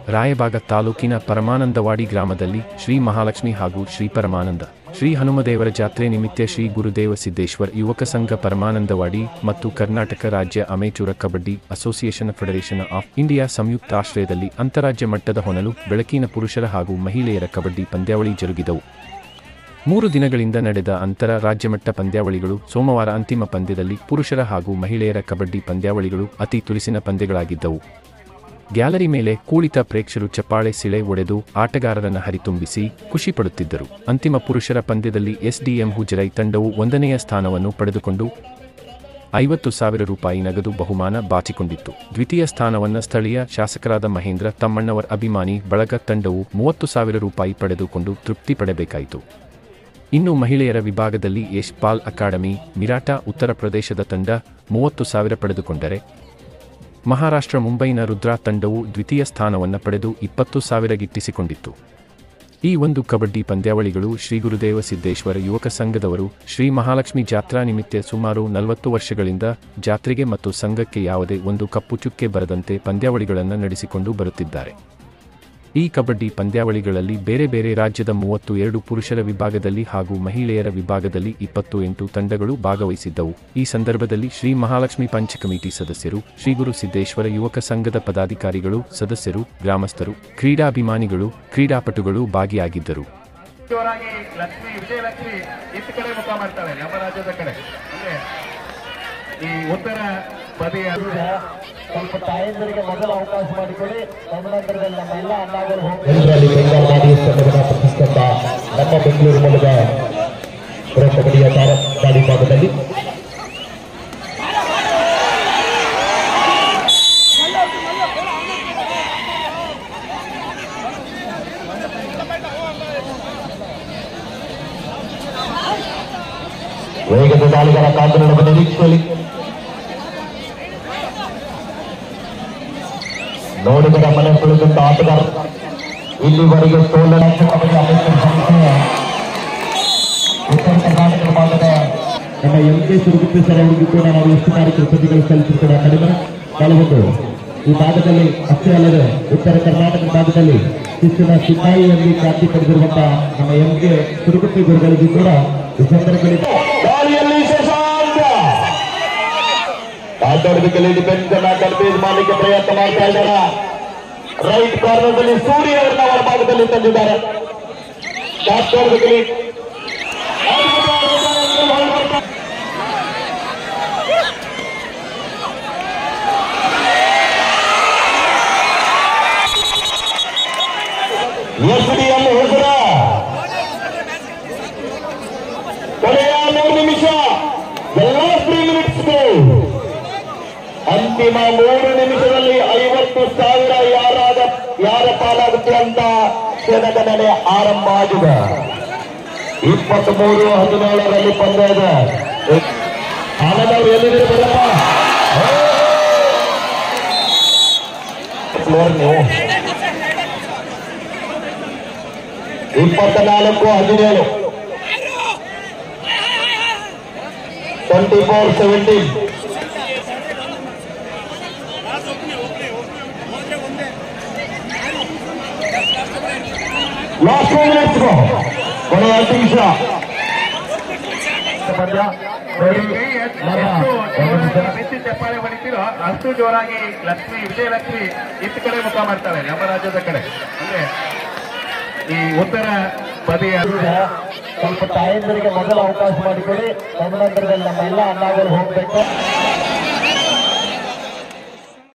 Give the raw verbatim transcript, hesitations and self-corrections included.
ರಾಯಬಾಗ ತಾಲೂಕಿನ ಪರಮಾನಂದವಾಡಿ ಗ್ರಾಮದಲ್ಲಿ ಶ್ರೀ ಮಹಾಲಕ್ಷ್ಮಿ ಹಾಗೂ ಶ್ರೀ ಪರಮಾನಂದ ಶ್ರೀ ಹನುಮದೇವರ ಜಾತ್ರೆ ನಿಮಿತ್ತ ಶ್ರೀ ಗುರುದೇವ ಸಿದ್ದೇಶ್ವರ ಯುವಕ ಸಂಘ ಪರಮಾನಂದವಾಡಿ ಮತ್ತು ಕರ್ನಾಟಕ ರಾಜ್ಯ amateur kabaddi association federation of India ಸಂಯುಕ್ತಾಶ್ರಯದಲ್ಲಿ ಅಂತಾರಾಜ್ಯ ಮಟ್ಟದ ಹೊನಲು ಬೆಳಕಿನ ಪುರುಷರ ಹಾಗೂ ಮಹಿಳೆಯರ ಕಬಡ್ಡಿ ಪಂದ್ಯಾವಳಿ ಜರುಗಿದವು. ಮೂರು ದಿನಗಳಿಂದ ನಡೆದ ಅಂತರ ರಾಜ್ಯಮಟ್ಟ ಪಂದ್ಯಾವಳಿಗಳು ಸೋಮವಾರ ಅಂತಿಮ ಪಂದ್ಯದಲ್ಲಿ ಪುರುಷರ ಹಾಗೂ ಮಹಿಳೆಯರ ಕಬಡ್ಡಿ ಪಂದ್ಯಾವಳಿಗಳು ಅತಿ ತುರಿಸಿನ ಪಂದ್ಯಗಳಾಗಿದ್ದವು. ಗ್ಯಾಲರಿ ಮೇಲೆ ಕುಳಿತ ಪ್ರೇಕ್ಷಕರು ಚಪ್ಪಾಳೆ ಸಿಳೆ ಒಡೆದು ಆಟಗಾರರನ್ನು ಹರಿತುಂಬಿಸಿ ಖುಷಿಪಡುತ್ತಿದ್ದರು. ಅಂತಿಮ ಪುರುಷರ ಪಂದ್ಯದಲ್ಲಿ ಎಸ್ಡಿಎಂ ಹುಜರೈ ತಂಡವು ಒಂದನೆಯ ಸ್ಥಾನವನ್ನು ಪಡೆದುಕೊಂಡು ಐವತ್ತು ಸಾವಿರ ರೂಪಾಯಿ ನಗದು ಬಹುಮಾನ ಬಾಚಿಕೊಂಡಿತ್ತು. ದ್ವಿತೀಯ ಸ್ಥಾನವನ್ನು ಸ್ಥಳೀಯ ಶಾಸಕರಾದ ಮಹೇಂದ್ರ ತಮ್ಮಣ್ಣವರ ಅಭಿಮಾನಿ ಬಳಗ ತಂಡವು ಮೂವತ್ತು ಸಾವಿರ ರೂಪಾಯಿ ಪಡೆದುಕೊಂಡು ತೃಪ್ತಿ ಪಡೆಬೇಕಾಯಿತು. ಇನ್ನು ಮಹಿಳೆಯರ ವಿಭಾಗದಲ್ಲಿ ಯಶ್ ಪಾಲ್ ಅಕಾಡೆಮಿ ಮಿರಾಟ ಉತ್ತರ ಪ್ರದೇಶದ ತಂಡ ಮೂವತ್ತು ಸಾವಿರ ಪಡೆದುಕೊಂಡರೆ, ಮಹಾರಾಷ್ಟ್ರ ಮುಂಬೈನ ರುದ್ರಾ ತಂಡವು ದ್ವಿತೀಯ ಸ್ಥಾನವನ್ನು ಪಡೆದು ಇಪ್ಪತ್ತು ಸಾವಿರ ಗಿಟ್ಟಿಸಿಕೊಂಡಿತ್ತು. ಈ ಒಂದು ಕಬಡ್ಡಿ ಪಂದ್ಯಾವಳಿಗಳು ಶ್ರೀ ಗುರುದೇವ ಸಿದ್ದೇಶ್ವರ ಯುವಕ ಸಂಘದವರು ಶ್ರೀ ಮಹಾಲಕ್ಷ್ಮಿ ಜಾತ್ರಾ ನಿಮಿತ್ತ ಸುಮಾರು ನಲವತ್ತು ವರ್ಷಗಳಿಂದ ಜಾತ್ರೆಗೆ ಮತ್ತು ಸಂಘಕ್ಕೆ ಯಾವುದೇ ಒಂದು ಕಪ್ಪು ಚುಕ್ಕೆ ಬರದಂತೆ ಪಂದ್ಯಾವಳಿಗಳನ್ನು ನಡೆಸಿಕೊಂಡು ಬರುತ್ತಿದ್ದಾರೆ. ಈ ಕಬಡ್ಡಿ ಪಂದ್ಯಾವಳಿಗಳಲ್ಲಿ ಬೇರೆ ಬೇರೆ ರಾಜ್ಯದ ಮೂವತ್ತು ಎರಡು ಪುರುಷರ ವಿಭಾಗದಲ್ಲಿ ಹಾಗೂ ಮಹಿಳೆಯರ ವಿಭಾಗದಲ್ಲಿ ಇಪ್ಪತ್ತು ಎಂಟು ತಂಡಗಳು ಭಾಗವಹಿಸಿದ್ದವು. ಈ ಸಂದರ್ಭದಲ್ಲಿ ಶ್ರೀ ಮಹಾಲಕ್ಷ್ಮಿ ಪಂಚ ಕಮಿಟಿ ಸದಸ್ಯರು, ಶ್ರೀ ಗುರು ಸಿದ್ದೇಶ್ವರ ಯುವಕ ಸಂಘದ ಪದಾಧಿಕಾರಿಗಳು, ಸದಸ್ಯರು, ಗ್ರಾಮಸ್ಥರು, ಕ್ರೀಡಾಭಿಮಾನಿಗಳು, ಕ್ರೀಡಾಪಟುಗಳು ಭಾಗಿಯಾಗಿದ್ದರು. ಸ್ವಲ್ಪ ತಾಯಂದರಿಗೆ ಮೊದಲ ಅವಕಾಶ ಮಾಡಿಕೊಡಿ. ತದನಂತರದಲ್ಲಿ ನಮ್ಮ ಎಲ್ಲ ಅಣ್ಣಗಳು ಪ್ರತಿಷ್ಠಿತ ನಮ್ಮ ಬೆಂಗಳೂರು ಮೂಲದ ಪ್ರೋ ಕಬಡ್ಡಿಯ ಗಾಡಿ ಭಾಗದಲ್ಲಿ ವೇಗದ ದಾಳಿಗಳ ಕಾದು ನೋಡುವ ನಿರೀಕ್ಷೆಯಲ್ಲಿ ನೋಡಿದರ ಮನೆ ಕುಳಿತಂತ ಆಟಗಾರ ಇಲ್ಲಿವರೆಗೆ ಸೋಲನ ಉತ್ತರ ಕರ್ನಾಟಕ ಭಾಗದ ನಮ್ಮ ಎಂ ಕೆ ಸುರಗುಪ್ಪಿ ಸರ್ ಅವರಿಗೂ ಕೂಡ ನಾವು ಎಷ್ಟು ಬಾರಿ ಕೃತಜ್ಞತೆಗಳು ಸಲ್ಲಿಸಿ ಕೂಡ ಕಡಿಮೆ ಕಳೆದು ಈ ಭಾಗದಲ್ಲಿ ಅಷ್ಟೇ ಅಲ್ಲದೆ ಉತ್ತರ ಕರ್ನಾಟಕ ಭಾಗದಲ್ಲಿ ಶಿಕ್ಷಣ ಸಿಪಾಯಿಯಲ್ಲಿ ಖ್ಯಾತಿ ಪಡೆದಿರುವಂತಹ ನಮ್ಮ ಎಂ ಕೆ ಸುರಗುಪ್ಪಿ ಗುರುಗಳಿಗೂ ಕೂಡ ಈ ಸಂದರ್ಭದಲ್ಲಿ ಆಟೋಡದಲ್ಲಿ ಡಿಫೆನ್ಸ್ ಅನ್ನ ಕನ್ಫ್ಯೂಸ್ ಮಾಡಲಿಕ್ಕೆ ಪ್ರಯತ್ನ ಮಾಡ್ತಾ ಇದ್ದಾರೆ. ರೈಟ್ ಕಾರ್ನರ್ ದಲ್ಲಿ ಸೂರ್ಯ ಅವರನ್ನ ಅವರ ಭಾಗದಲ್ಲಿ ತಂದಿದ್ದಾರೆ. ಎಸ್ಡಿಎಂ ಹೆಸರ ಕೊನೆಯ ಮೂರು ನಿಮಿಷ ಎಲ್ಲ ತ್ರೀ ಮಿನಿಟ್ಸ್ಗೆ ಅಂತಿಮ ಮೂರು ನಿಮಿಷದಲ್ಲಿ ಐವತ್ತು ಸಾವಿರ ಯಾರಾದ ಯಾರ ಪಾಲಾಗುತ್ತೆ ಅಂತ ಕ್ಷಣಗಣನೆ ಆರಂಭ ಆಗಿದೆ. ಇಪ್ಪತ್ತ್ ಮೂರು ಹದಿನೇಳರಲ್ಲಿ ಪಂದ್ಯ ಇದೆ. ಆನಂದವ್ರು ಎಲ್ಲಿದ್ದೀರಿ ಬರಪ್ಪ ನೀವು ಇಪ್ಪತ್ತ ನಾಲ್ಕು ಹದಿನೇಳು twenty four seventeen last two minutes ಕೊನೆಯ ಐದು ನಿಮಿಷ ಬಿಸಿ ಚಪ್ಪಾಳೆ ಹೊಡಿತೀರೋ ಅಷ್ಟು ಜೋರಾಗಿ ಲಕ್ಷ್ಮಿ ವಿಜಯಲಕ್ಷ್ಮಿ ಇತ್ತ ಕಡೆ ಮುಖ ಮಾಡ್ತಾಳೆ ನಮ್ಮ ರಾಜ್ಯದ ಕಡೆ. ಅಂದ್ರೆ ಈ ಉತ್ತರ ಬದಿಯ ಸ್ವಲ್ಪ ತಾಯಂದರಿಗೆ ಮೊದಲ ಅವಕಾಶ ಮಾಡಿಕೊಡಿ. ತದನಂತರದಲ್ಲಿ ನಮ್ಮ ಎಲ್ಲ ಅಣ್ಣಗಳು ಹೋಗ್ಬೇಕು.